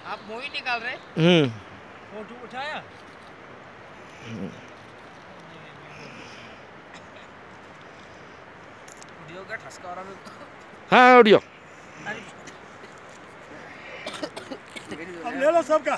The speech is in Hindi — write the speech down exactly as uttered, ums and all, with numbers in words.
आप मूवी निकाल रहे? हम्म फोटो उठाया? वीडियो का ठसका और हाँ ऑडियो अब ले लो सबका।